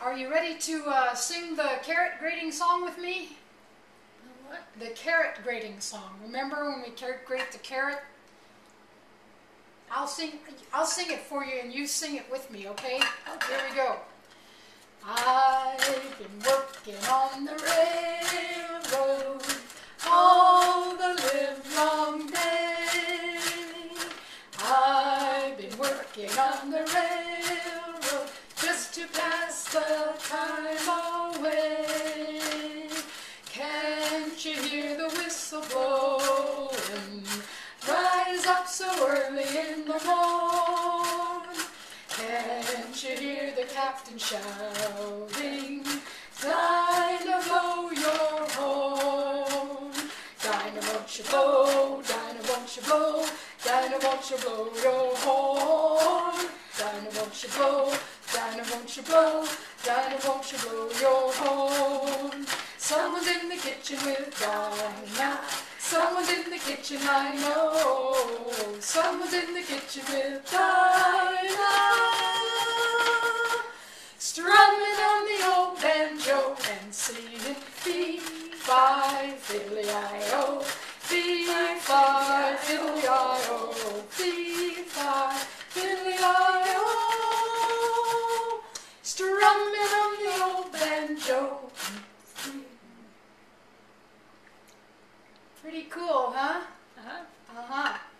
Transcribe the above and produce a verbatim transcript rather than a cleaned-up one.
Are you ready to uh, sing the carrot grating song with me? What? The carrot grating song. Remember when we grate the carrot? I'll sing. I'll sing it for you, and you sing it with me. Okay? Okay. Here we go. I've been working on the railroad all the livelong day. I've been working on the railroad just to pass the time away. Can't you hear the whistle blowing? Rise up so early in the morn. Can't you hear the captain shouting? Dinah, blow your horn. Dinah, won't you blow? Dinah, won't you blow? Dinah, won't you blow your horn? Dinah, won't you blow? Dinah, won't you blow? Dinah, won't you blow your horn? Someone's in the kitchen with Dinah. Someone's in the kitchen, I know. Someone's in the kitchen with Dinah. Strumming on the old banjo and singing fee-fi, fiddly-I-O, fee-fi, fiddly-I-O, fee-fi, fiddly-I-O. Strumming on the old banjo. Pretty cool, huh? Uh-huh. Uh-huh.